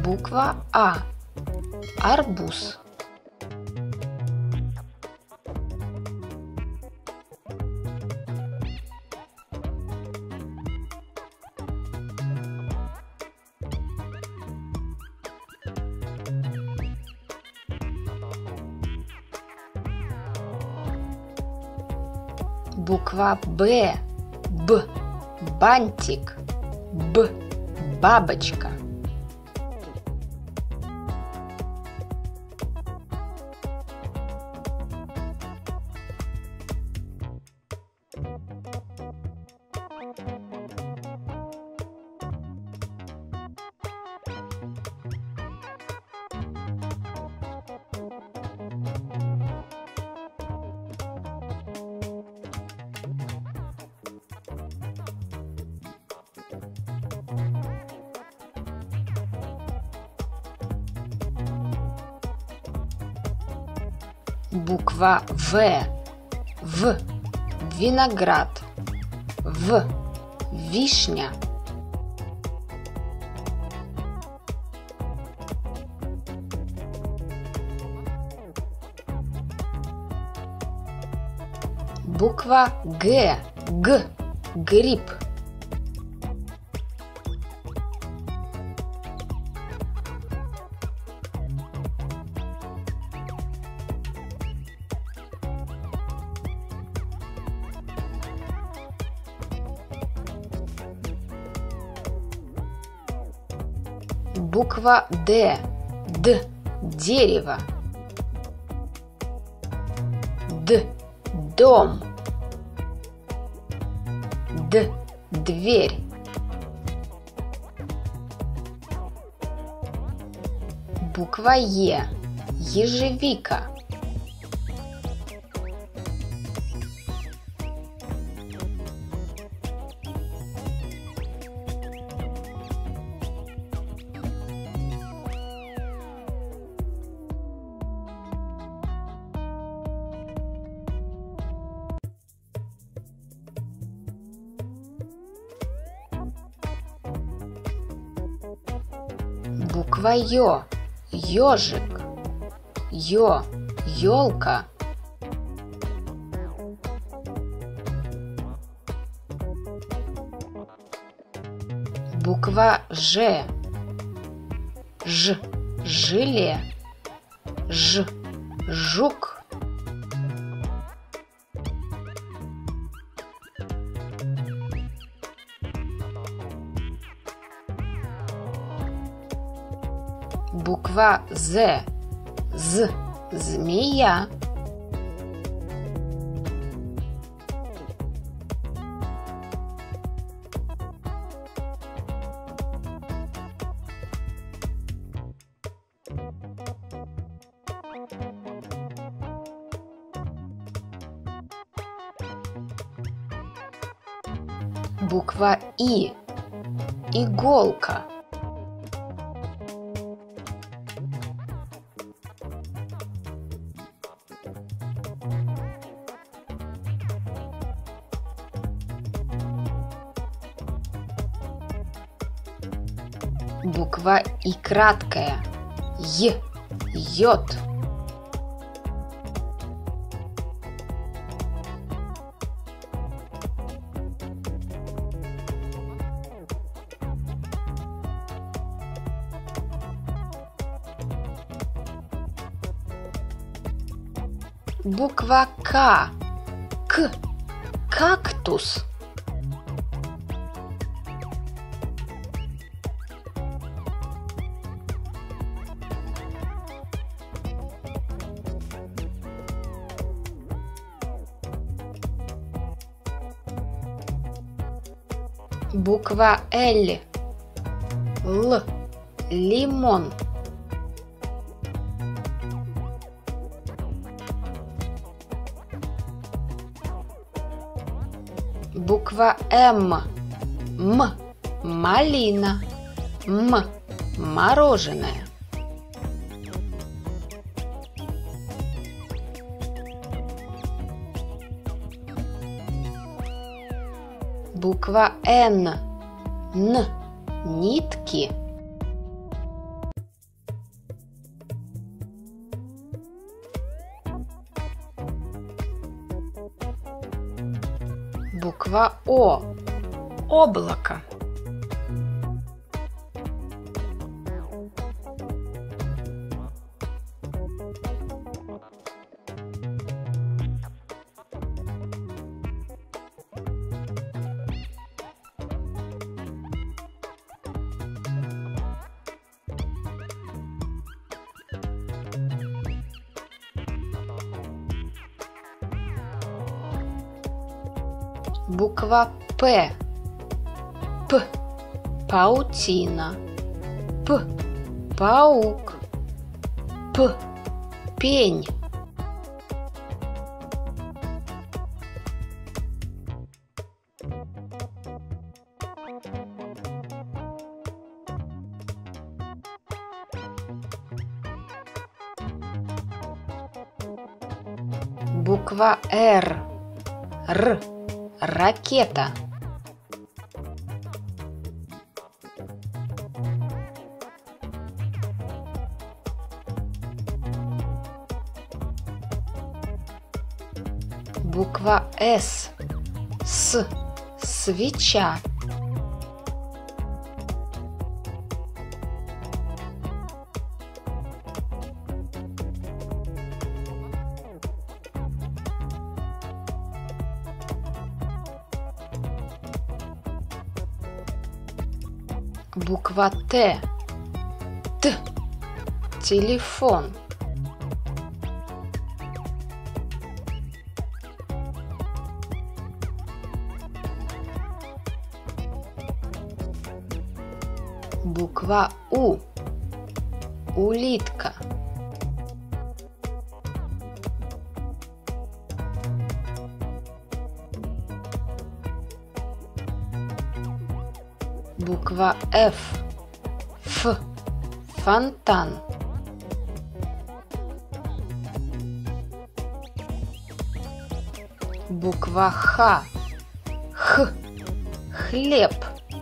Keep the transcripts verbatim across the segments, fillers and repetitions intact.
Буква А. Арбуз. Буква Б. Б. Бантик. Б. Бабочка. Буква В. В. Виноград. В. Вишня. Буква Г. Г. Гриб. Буква Д. Д. Дерево. Д. Дом. Д. Дверь. Буква Е. Ежевика. Буква Ё. Ёжик. Ё. Ёлка. Буква Ж. Ж. Желе. Ж. Жук. Буква З. З. Змея. Буква И. Иголка. Буква И краткая. Й. Йод. Буква К. К. Кактус. Буква Л. Л. Лимон. Буква М. М. Малина. М. Мороженое. Буква Н. Н. Нитки. Буква О. Облако. Буква П. П. Паутина. П. Паук. П. Пень. Буква Р. Р. Ракета. Буква С. С. Свеча. Буква Т. Т. Телефон. Буква У. Улитка. Буква Ф. Ф. Фонтан. Буква Х. Х. Хлеб.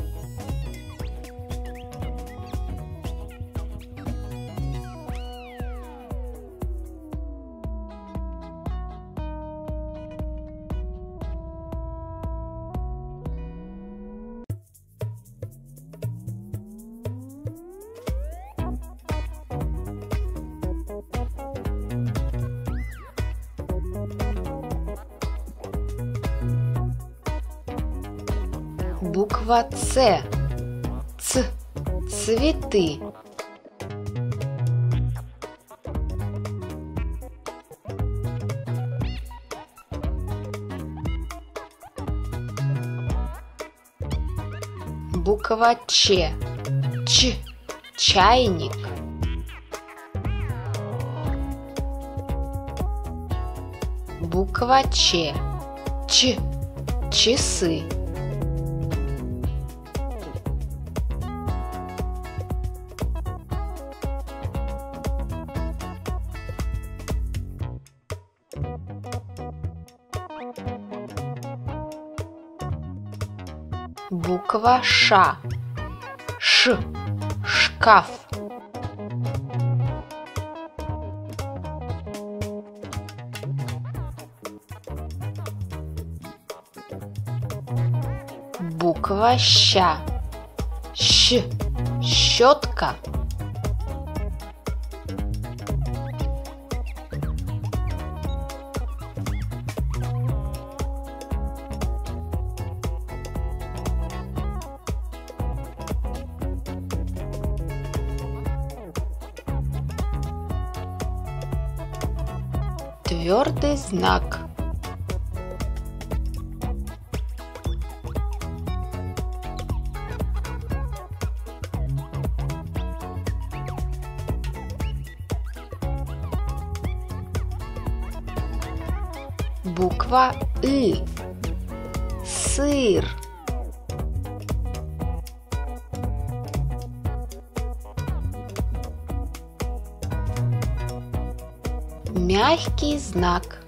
Буква Ц. Ц. Цветы. Буква Ч. Ч. Чайник. Буква Ч. Ч. Часы. Буква Ш. Ш. Шкаф. Буква Щ. Щ. Щетка. Твердый знак. Буква И. Сыр. Мягкий знак.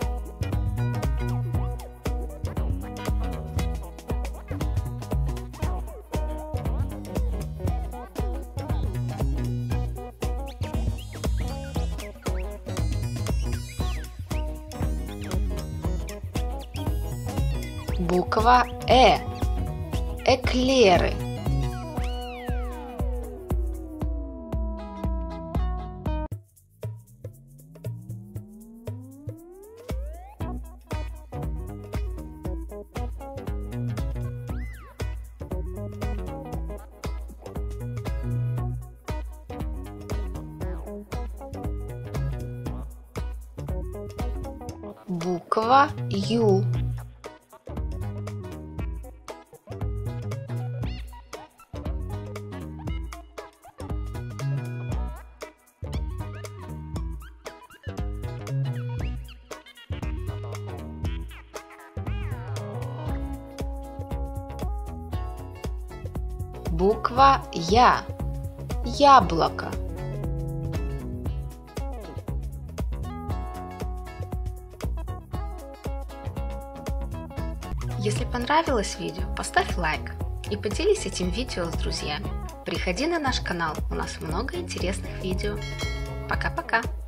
Буква Э. Эклеры. Буква Ю. Буква Я. Яблоко. Если понравилось видео, поставь лайк и поделись этим видео с друзьями. Приходи на наш канал, у нас много интересных видео. Пока-пока!